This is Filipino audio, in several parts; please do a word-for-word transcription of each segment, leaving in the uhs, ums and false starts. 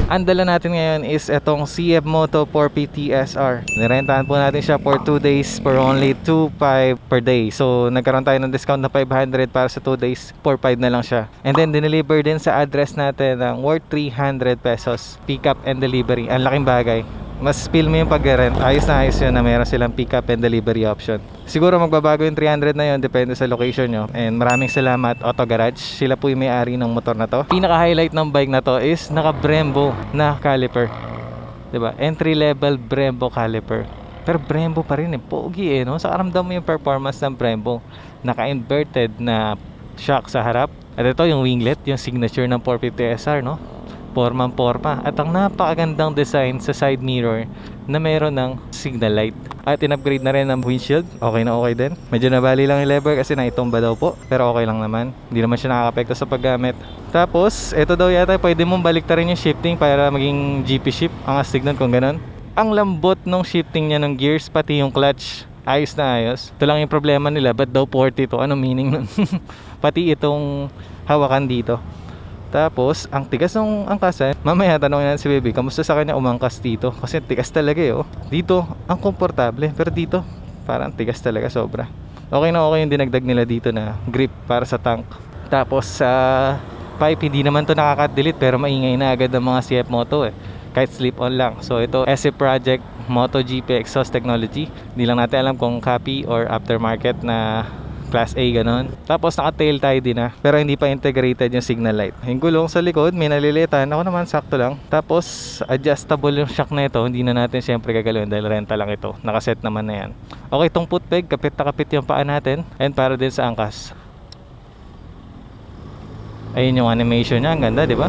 Ang dala natin ngayon is itong C F Moto four fifty S R. Nirentahan po natin siya for two days for only two five per day. So nagkaroon tayo ng discount na five hundred para sa two days, four five na lang siya. And then dineliver din sa address natin ng worth three hundred pesos. Pick up and delivery. Ang laking bagay. Mas feel mo yung pag-rent. Ayos na ayos yun na meron silang pick up and delivery option. Siguro magbabago yung three hundred na yun, depende sa location nyo. And maraming salamat Auto Garage. Sila po yung may-ari ng motor na to. Pinaka-highlight ng bike na to is naka Brembo na caliper, diba? Entry level Brembo caliper. Pero Brembo pa rin eh, pogi eh, no? So karamdam mo yung performance ng Brembo. Naka-inverted na shock sa harap. At ito yung winglet, yung signature ng four fifty S R, no? Pormang porma. At ang napakagandang design sa side mirror na meron ng signal light. At in-upgrade na rin ng windshield. Okay na okay din. Medyo nabali lang yung lever kasi naitumba daw po. Pero okay lang naman. Hindi naman siya nakaka-apekto sa paggamit. Tapos, ito daw yata pwede mong baliktarin yung shifting para maging G P shift. Ang astig nun kung ganun. Ang lambot ng shifting niya ng gears, pati yung clutch. Ayos na ayos. Ito lang yung problema nila. Ba't daw forty to? Anong meaning nun? Pati itong hawakan dito. Tapos, ang tigas ng angkasan. Mamaya tanongin natin si Baby, kamusta sa kanya umangkas dito? Kasi tigas talaga eh, oh. Dito, ang komportable. Pero dito, parang tigas talaga sobra. Okay na okay yung dinagdag nila dito na grip para sa tank. Tapos, sa uh, pipe, hindi naman to nakaka-delete. Pero maingay na agad ang mga C F Moto eh. Kahit slip-on lang. So, ito, S F Project MotoGP Exhaust Technology. Hindi lang natin alam kung copy or aftermarket na Class A, ganon. Tapos naka-tail tie din na, pero hindi pa integrated yung signal light. Yung gulong sa likod, may nalilitan. Ako naman, sakto lang. Tapos, adjustable yung shock na ito. Hindi na natin syempre gagalawin dahil renta lang ito. Nakaset naman na yan. Okay, itong foot peg, kapit na kapit yung paa natin. And para din sa angkas. Ayun yung animation niya. Ang ganda, di ba?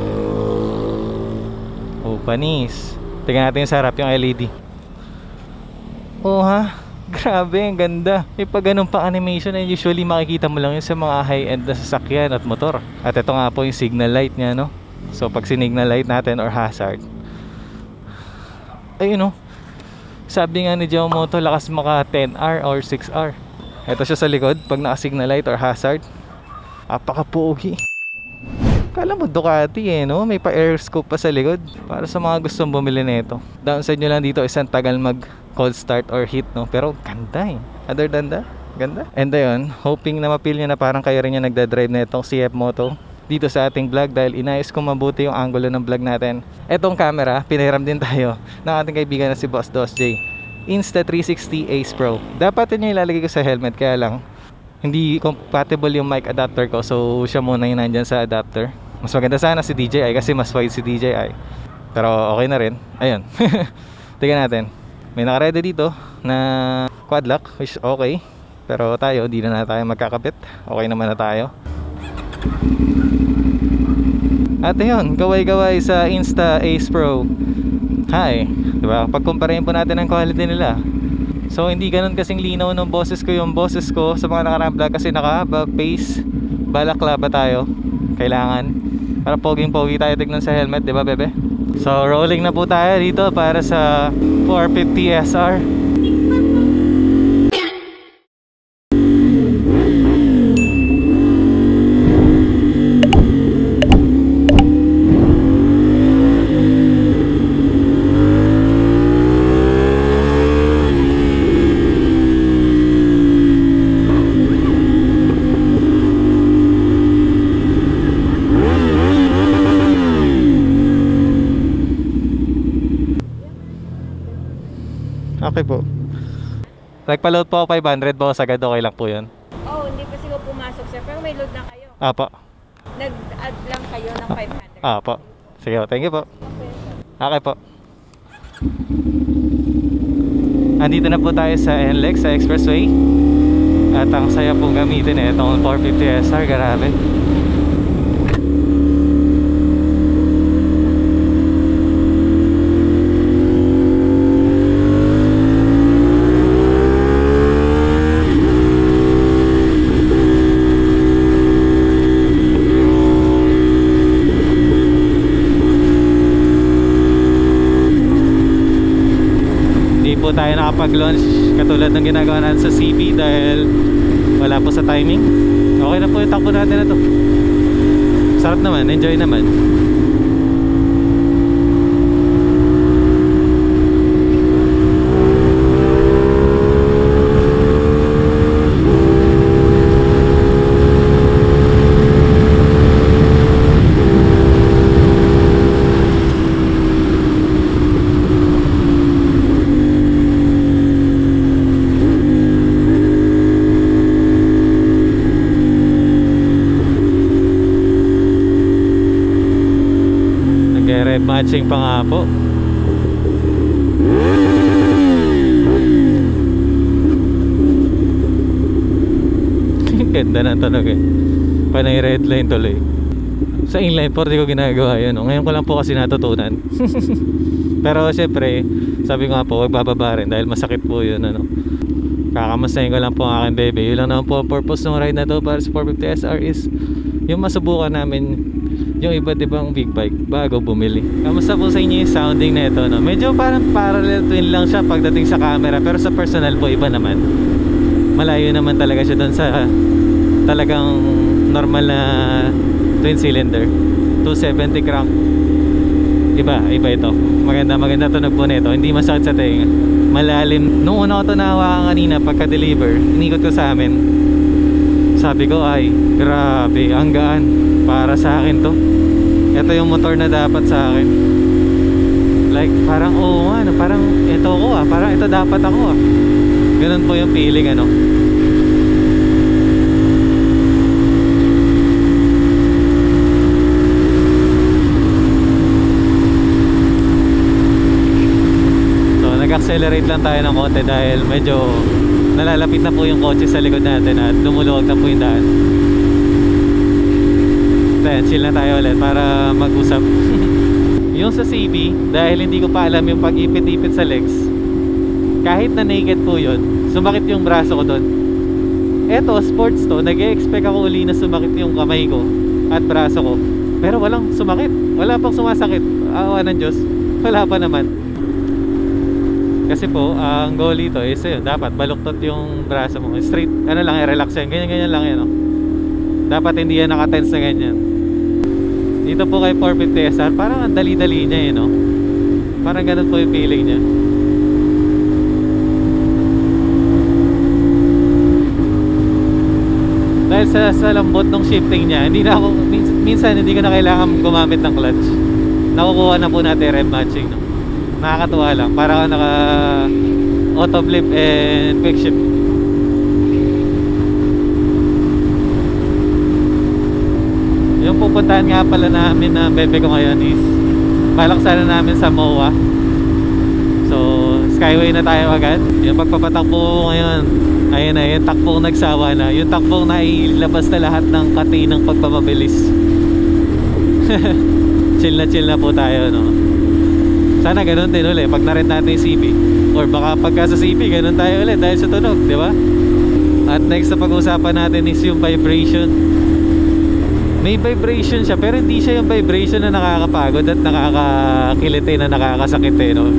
Oh, panis. Tingnan natin yung sa harap, yung L E D. Oh, ha? Grabe, ang ganda. May pag ganun pa animation na usually makikita mo lang yun sa mga high-end na sasakyan at motor. At ito nga po yung signal light niya, no? So pag signal light natin or hazard, ayun, no? Sabi nga ni Giamoto, lakas maka ten R or six R. Ito siya sa likod, pag naka-signal light or hazard, apaka-pogi. Kala mo Ducati eh, no? May pa-air scope pa sa likod. Para sa mga gustong bumili nito. Downside nyo lang dito, isang tagal mag cold start or heat, no? Pero ganda eh. Other than that, ganda. And ayun, hoping na mapil nyo na parang kayo rin yung nagdadrive na itong C F Moto dito sa ating vlog dahil inayos ko mabuti yung angulo ng vlog natin. Etong camera, pinahiram din tayo ng ating kaibigan na si Boss Dos J. Insta three sixty Ace Pro. Dapat yun yung ilalagay ko sa helmet, kaya lang hindi compatible yung mic adapter ko, so siya muna yung nandyan sa adapter. Mas maganda sana si D J I kasi mas wide si D J I. Pero okay na rin. Ayun. Tingnan natin. May naka-ready dito na quad lock, which is okay. Pero tayo, di na na tayo magkakabit. Okay naman na tayo. At ayun, gaway-gaway sa Insta Ace Pro. Hi. Diba? Pagkumparahin po natin ang quality nila. So hindi ganun kasing linaw ng boses ko yung boses ko sa mga nakarang vlog kasi naka-haba, face, balaklava tayo. Kailangan para poging-pogi tayo tignan sa helmet, diba bebe? So rolling na po tayo dito para sa four fifty S R. Okay po. Nagpa-load po ako five hundred po, sagad okay lang po yun. Oh, hindi pa siguro pumasok sir, pero may load na kayo. Apo. Nag-add lang kayo ng five hundred. Apo. Sige po, thank you po. Okay po. Andito na po tayo sa N L E X, sa Expressway. At ang saya pong gamitin eh, itong four fifty S R, grabe. Tayo nakapag-launch katulad ng ginagawa natin sa C B dahil wala po sa timing. Okay na po yung takbo natin na to. Sarap naman, enjoy naman. Kaya red matching pa nga po. Ganda na tunog eh. Panay red line tuloy. Sa inline four di ko ginagawa yun, no? Ngayon ko lang po kasi natutunan. Pero syempre, sabi ko nga po, wag bababa rin dahil masakit po yun, ano. Kakamasahin ko lang po ang aking bebe. Yun lang naman po ang purpose ng ride na to para sa four fifty S R is yung masubukan namin yung iba't ibang big bike bago bumili. Kamusta po sa inyo yung sounding na ito, no? Medyo parang parallel twin lang siya pagdating sa camera, pero sa personal po iba naman. Malayo naman talaga siya doon sa talagang normal na twin cylinder two seventy crank. Iba, iba ito. Maganda, maganda tunog po nito. Hindi masakit sa tenga. Malalim. Nung una ko ito nahawakan kanina pagka-deliver, inikot ko sa amin. Sabi ko, ay, grabe, ang gaan. Para sa akin to. Ito yung motor na dapat sa akin. Like, parang, oo nga, parang ito ko ah. Parang ito dapat ako ah. Ganun po yung feeling, ano. Nag-accelerate lang tayo ng konti dahil medyo nalalapit na po yung kotse sa likod natin at lumuluwag na po yung daan. Then chill na tayo ulit para mag-usap. Yung sa C B, dahil hindi ko pa alam yung pag-ipit-ipit sa legs, kahit na naked po yun, sumakit yung braso ko doon. Eto, sports to, nag-e-expect ako uli na sumakit yung kamay ko at braso ko, pero walang sumakit, wala pang sumasakit. Awa ng Diyos, wala pa naman. Kasi po, ang goal dito is yun, dapat baluktot yung braso mo. Straight, ano lang, relax yan. Ganyan-ganyan lang yan, no? Dapat hindi yan nakatense na ganyan. Dito po kay four fifty S R, parang ang dali-dali niya, eh, no? Parang ganun po yung feeling niya. Dahil sa, sa lambot ng shifting niya, hindi na ako, minsan, minsan hindi ko na kailangan gumamit ng clutch. Nakukuha na po natin rev matching, no? Nakakatuwa lang, para ka naka auto flip and quick shift. Yung pupuntahan nga pala namin na bebe ko ngayon is balak sana namin sa M O A. So skyway na tayo agad. Yung pagpapatakbo ngayon, ayun na, yung takbong nagsawa na, yung takbong nailabas na lahat ng kati ng pagpapabilis. Chill na chill na po tayo, no? Sana ganun din ulit pag na-rent natin yung C B, or baka pagka sa C B ganun tayo ulit dahil sa tunog, di ba? At next na pag-usapan natin is yung vibration. May vibration siya pero hindi siya yung vibration na nakakapagod at nakakakiliti na nakakasakit, eh, no?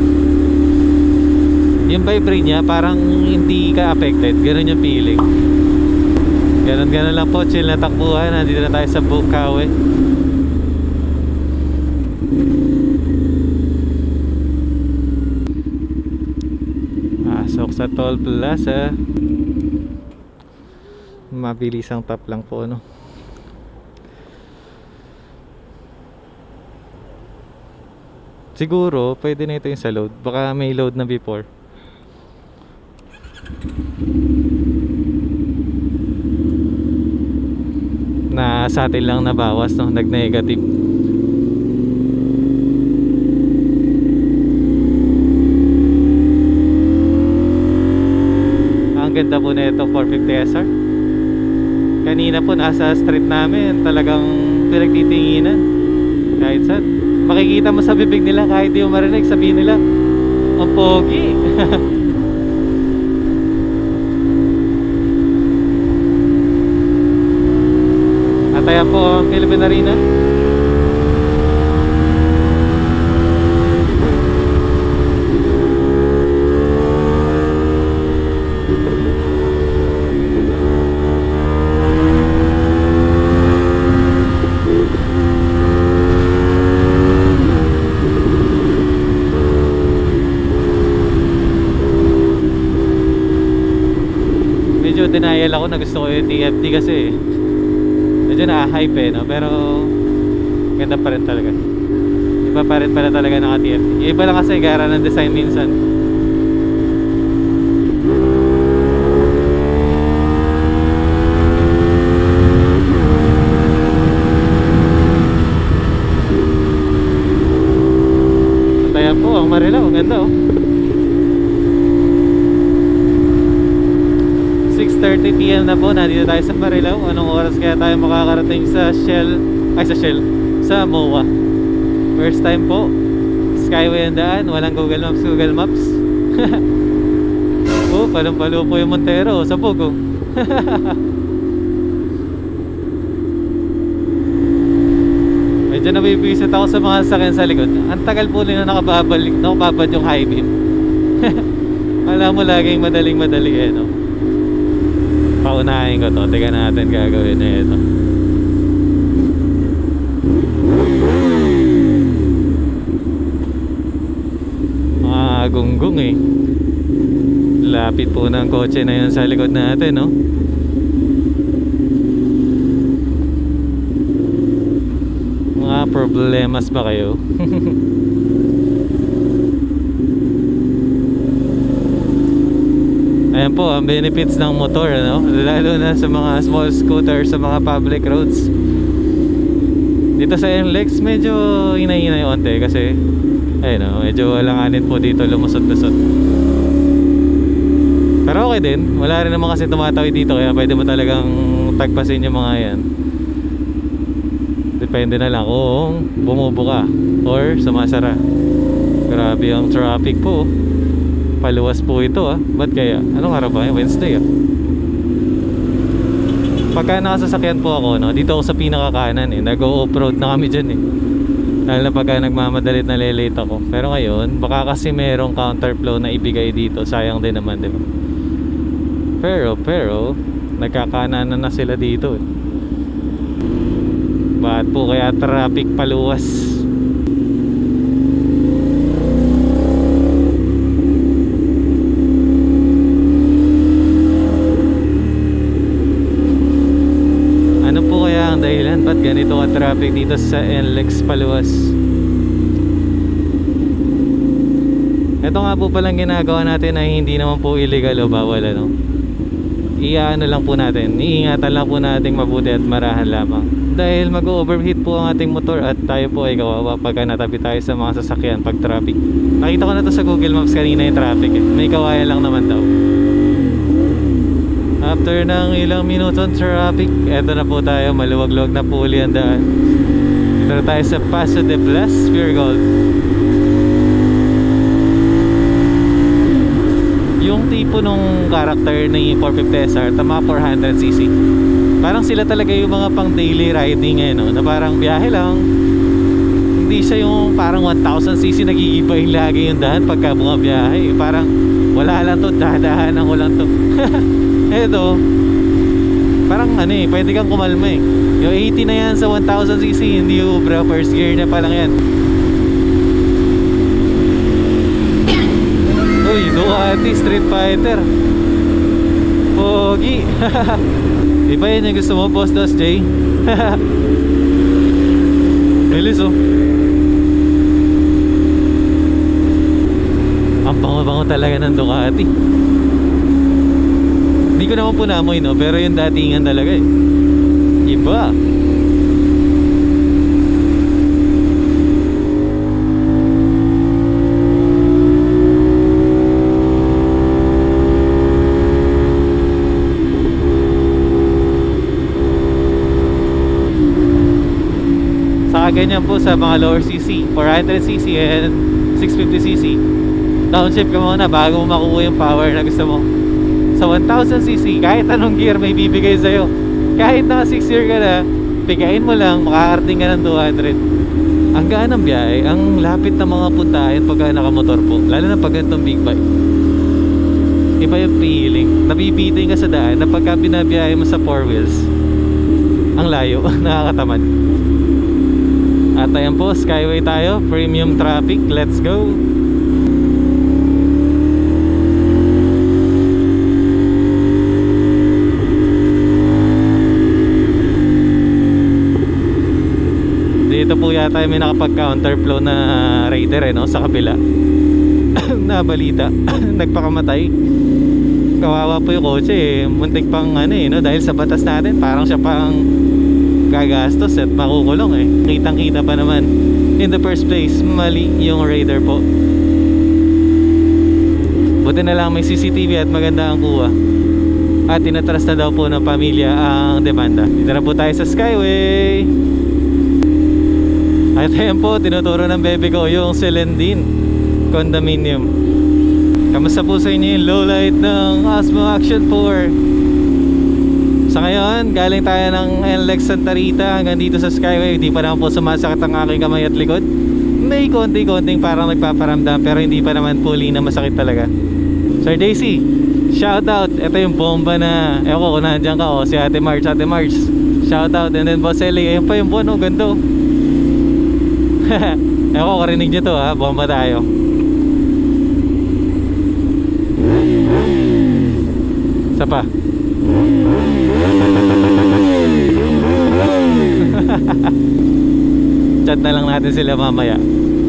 Yung vibrate niya parang hindi ka affected, ganun yung feeling. Ganun ganun lang po, chill na takbuhan. Nandito na tayo sa Bukawi. Pasok sa Toll Plaza. Mabilis ang top lang po, no? Siguro pwede na ito yung sa load. Baka may load na before. Na sa atin lang nabawas, no? Nag-negative. Ang ganda po na ito four fifty S R. Kanina po nasa street namin, talagang pinagtitinginan. Kahit saan makikita mo sa bibig nila, kahit di mo marinig, sabihin nila ang pogi. At ayan po ang Philippine Arena. Medyo denial ako na gusto ko yung T F T kasi medyo na-hype, eh, no? Pero ganda pa rin talaga. Iba pa rin pala talaga ng T F T. Iba lang kasi gara ng design minsan. Ayan po ang Marilao, ang ganda oh. six thirty p m na po, nandito tayo sa Marilao. Anong oras kaya tayo makakarating sa Shell, ay sa Shell, sa M O A? First time po, Skyway ang daan, walang Google Maps, Google Maps. Oh, palong-palo po yung Montero, sa Pogo. Medyo nabibisit ako sa mga sakyan sa likod. Ang tagal po nila nakababalik, nakababad yung high beam. Alam mo laging madaling madali eh, no? Paunahin ko to, tika natin gagawin na ito. Mga gunggong eh. Lapit po ng kotse na yun sa likod natin, no? Mga problemas ba kayo? Ayan po ang benefits ng motor, no? Lalo na sa mga small scooter, sa mga public roads. Dito sa N L E X medyo hinay-hinay onte kasi ayun, no? Medyo alanganin po dito, lumusot-lusot. Pero okay din, wala rin naman kasi tumatawid dito, kaya pwede mo talagang tagpasin yung mga yan. Depende na lang kung bumubo ka or sumasara. Grabe ang traffic po. Paluwas po ito ah. Ba't kaya? Anong araw ba? Wednesday ah. Pagka nakasasakyan po ako, no, dito ako sa pinakakanan eh. Nag-o-off-road na kami dyan eh. Lalo na pagka nagmamadalit na lelate ako. Pero ngayon, baka kasi merong counterflow na ibigay dito. Sayang din naman, diba? Pero, pero nagkakanan na sila dito eh. Bakit po kaya traffic paluwas? Ano po kaya ang dahilan? Ba't ganito ka traffic dito sa N L E X paluwas? Ito nga po palang ginagawa natin ay hindi naman po illegal o bawal, ano? Iyaano lang po natin, iingatan lang po natin mabuti at marahan lamang. Dahil mag-overheat po ang ating motor at tayo po ay kawawa pagka natabi tayo sa mga sasakyan pag traffic. Nakita ko na to sa Google Maps kanina yung traffic eh. May kawayan lang naman daw. After ng ilang minuton traffic, eto na po tayo, maluwag-luwag na po uli ang daan. Dito na tayo sa Paso de Blas, Pure Gold. Yung tipo nung character ni four fifty S R, tama four hundred c c. Parang sila talaga yung mga pang daily riding eh, no? Na parang biyahe lang. Hindi siya yung parang one thousand c c nagigibahin lagi yung daan pagka mga biyahe. Parang wala lang to, dadahanan ko lang to. Eto, parang ano eh, pwede kang kumalma eh. Yung eighty na yan sa one thousand c c, hindi ubra, first gear na pa lang yan. Uy, Ducati Street Fighter. Pogi. Di ba yun yung gusto mo, Boss Dos J? Bilis oh. Ang bango-bango talaga ng Ducati. Hindi ko naman po naamoy, no? Pero yung datingan talaga eh. Iba. Saka ganyan po sa mga lower C C, four hundred c c and six fifty c c. Downshift ka muna bago mo makuha yung power na gusto mo. Sa one thousand c c, kahit anong gear may bibigay sa'yo. Kahit na six year ka na, pigain mo lang, makakarating ka ng two hundred. Ang gaan ng biyahe, ang lapit ng mga puntahan pagka nakamotor po, lalo na pag ganitong big bike. Iba yung feeling, nabibitin ka sa daan na pagka binabiyahe mo sa four wheels, ang layo, nakakatamad. At ayan po, Skyway tayo, premium traffic, let's go. Dito po yata may nakapag-counterflow na rider eh, no? Sa kabila. Nabalita. Nagpakamatay. Kawawa po yung kotse eh. Muntik pang ano eh, no? Dahil sa batas natin parang siya pang gagastos at makukulong eh. Kitang kita pa naman. in the first place, mali yung Raider po. Buti na lang may C C T V at maganda ang kuha. At tinatras na daw po ng pamilya ang demanda. Dito na po tayo sa Skyway. At ayan po, tinuturo ng bebe ko yung Celendine Condominium. Kamusta po sa inyo yung low light ng Osmo Action four? Sa ngayon, galing tayo ng N L X Santa Rita hanggang dito sa Skyway. Hindi pa naman po sumasakit ang aking kamay at likod. May konti-konting parang nagpaparamdam, pero hindi pa naman fully na masakit talaga. Sir Daisy, shout out. Ito yung bomba na, ewan ko kung nandiyan ka, oh, si Ate March. Ate March, shout out. And then Boss Eli, ayun pa yung buwan, oh, ganda. Ewan ko, karinig nyo to ha, bomba tayo. Isa pa. Chat na lang natin sila mamaya.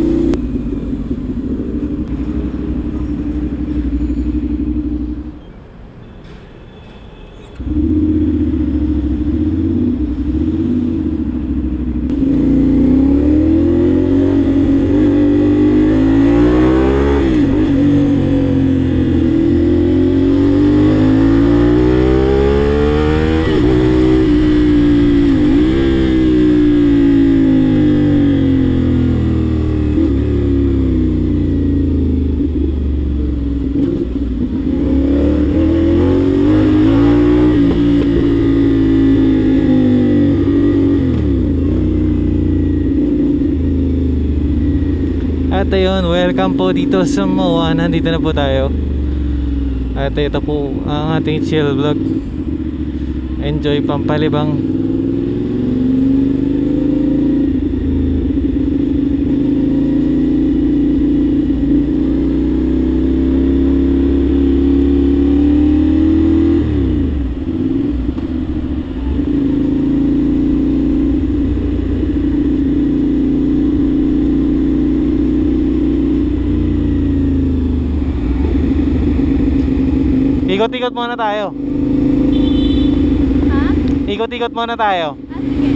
At ayun, welcome po dito sa Moa. Nandito na po tayo. At ito po ang ating chill vlog. Enjoy Pampalibang. Ikot-ikot muna tayo. Ha? Ikot-ikot muna tayo. Ah, sige.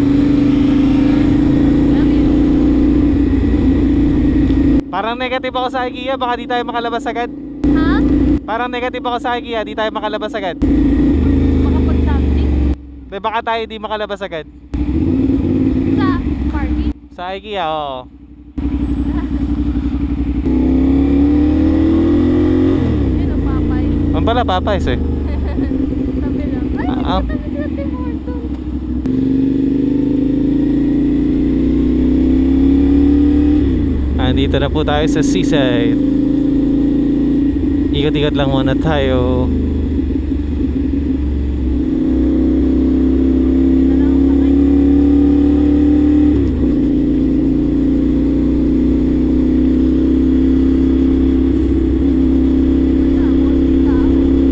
Parang negative ako sa IKEA, baka di tayo makalabas agad. Ha? Parang negative ako sa IKEA, di tayo makalabas agad. Makapag-something? Di baka tayo di makalabas agad. Sa parking? Sa IKEA, oo. Ano, papay? Ang pala, papayas eh. Sabi lang. Ay, Ah, ah. hindi ko talaga Tim Hortons. Andito na po tayo sa seaside. Ikot-ikot lang muna tayo. Dito lang ang kamay. Wala, konti tao.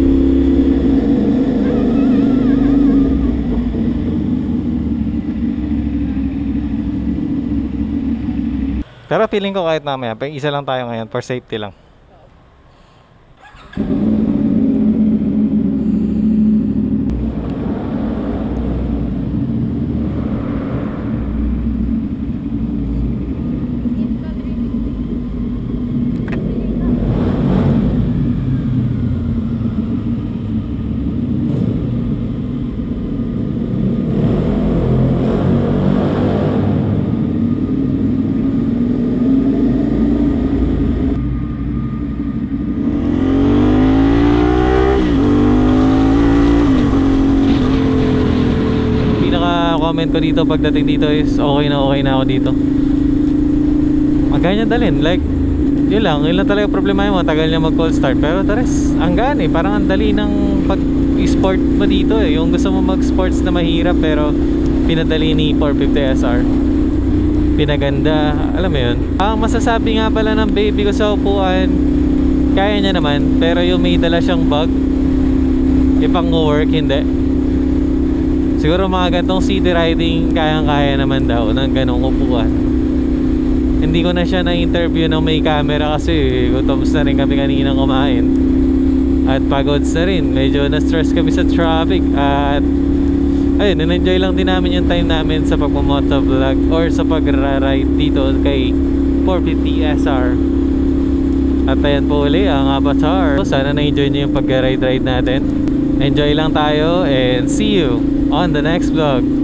Pero feeling ko kahit mamaya, pag isa lang tayo ngayon for safety lang. Comment ko dito pagdating dito is okay na okay na ako dito. Magaya niya dalhin, like yun lang, yun lang talaga problema mo, tagal niya mag cold start. Pero the rest, ang gaan eh, parang ang dali ng pag-sport mo dito eh. Yung gusto mo mag-sports na mahirap pero pinadali ni four fifty S R, pinaganda, alam mo yun. Ang masasabi nga pala ng baby ko sa upuan, kaya niya naman, pero yung may dala siyang bag, ipang work, hindi. Siguro mga gantong city riding, kayang-kaya naman daw ng ganong upuan. Hindi ko na siya na-interview ng may camera kasi gutoms na rin kami kaninang kumain. At pagod na rin, medyo na-stress kami sa traffic. At ayun, in-enjoy lang din namin yung time namin sa pagmamotovlog or sa pagra-ride dito kay four fifty S R. At ayan po uli ang Avatar. Sana na-enjoy nyo yung pag-ride-ride natin. Enjoy lang tayo and see you on the next vlog.